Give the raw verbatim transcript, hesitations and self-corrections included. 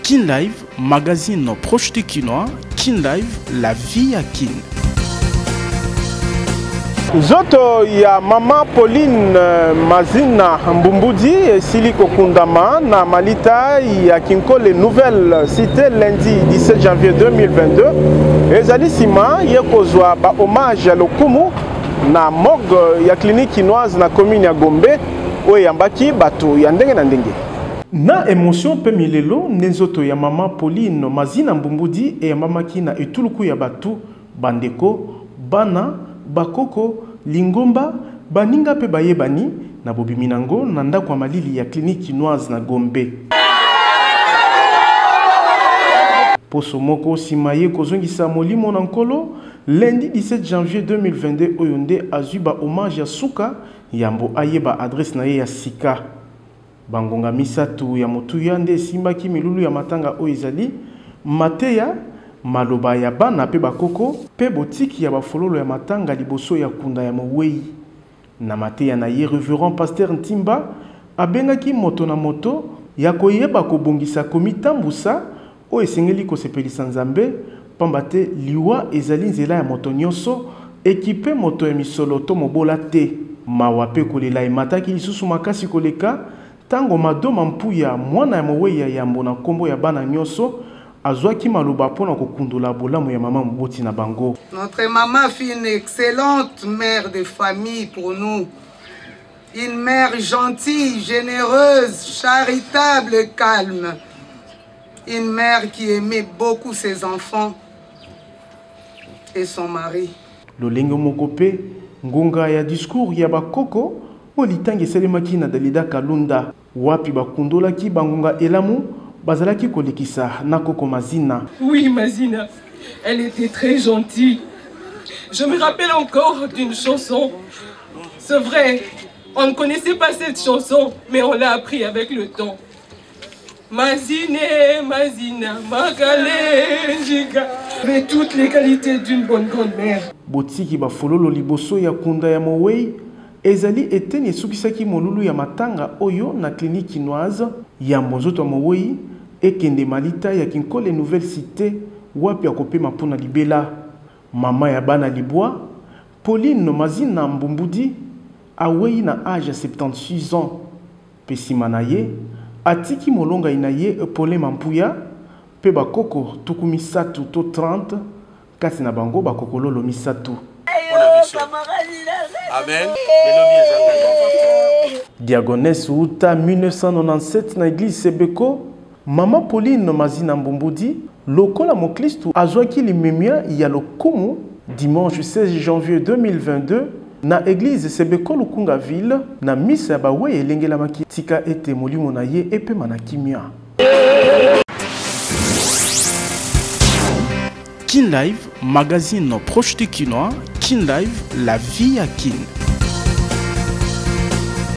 Kin Live, magazine proche de Kinois. Kin Live, la vie à Kin. Zoto ya Mama Pauline Mazina Mbumbudi Siliko Kundama na Malita ya Kinkole Nouvelle Cité lundi dix-sept janvier deux mille vingt-deux. Ezali sima yekozwa ba hommage à lokumu na morgue ya clinique kinoise na commune ya Gombe oyo yambaki bato ya ndenge na ndenge. Na émotion pe milelo nezoto ya Mama Pauline Mazina Mbumbudi e yambamaki na etuluku ya batu bandeko bana bakoko lingomba baninga pe bayebani na bobiminango na ndako ya malili ya clinique kinoise na Gombe. Poso moko simaye kozongisa molimo na nkolo lundi dix-sept janvier deux mille vingt-deux oyonde azuba hommage ya suka yambo ayeba adresse na ye ya sika. Bangonga misatu ya motuya nde simbaki milulu ya matanga oizali mateya maloba ya bana pe bakoko pe botiki ya bafololo ya matanga liboso ya kunda ya mowei na mateya na ye révérend pasteur Ntimba abengaki moto na moto ya koyeba kobongisa komitambusa o esengeli kosepelisa nzambe pamba te liwa ezali nzela ya moto nyonso ekipe moto ya misolo to mobola te mawa pe kolela emataki lisusu makasi koleka tango madoma mpuya mwana ya mowei ya yambo na nkombo ya bana nyonso azwaki maloba pona kokundula bolamu ya mama moboti na bango. Notre maman fut une excellente mère de famille pour nous. Une mère gentille, généreuse, charitable, calme. Une mère qui aimait beaucoup ses enfants et son mari. Lolenge mokope ngonga ya discours ya bakoko olitangi selemaki na Dalida Kalunda wapi bakundolaki bangonga elamu bazalaki kolekisa na koko Mazina. Oui, Mazina, elle était très gentille. Je me rappelle encore d'une chanson. C'est vrai, on ne connaissait pas cette chanson, mais on l'a appris avec le temps. Mazine, Mazina, Magale, Jiga, avec toutes les qualités d'une bonne grand-mère. Botiki ba fololo liboso ya kunda ya mowei ezali eteni esukisaki molulu ya matanga oyo na clinique kinoise ya mozoto mowei ekende malita ya Kinkole Nouvelle Cité wapi akopema pona libela mama ya bana libwa Pauline Mazina Mbumbudi awei na âge ya soixante-seize ans pesima na ye atiki molonga inaye Paulin Mampuya pe bakoko tukumisatu to trente kasi na bango bakoko lolo misatu. Amen. Diagonesse Uta mille neuf cent quatre-vingt-dix-sept na église Sebeko Mama Pauline Mazina Mbumbudi lokola moklistu azwaki limemia ya lokumu dimanche seize janvier deux mille vingt-deux na église Sebeko Lukunga ville na misa ba we elengela maki tika ete molimo na ye epema na kimia. Kin Live, magazine proche de Kinois. Kin Live, la vie à Kin.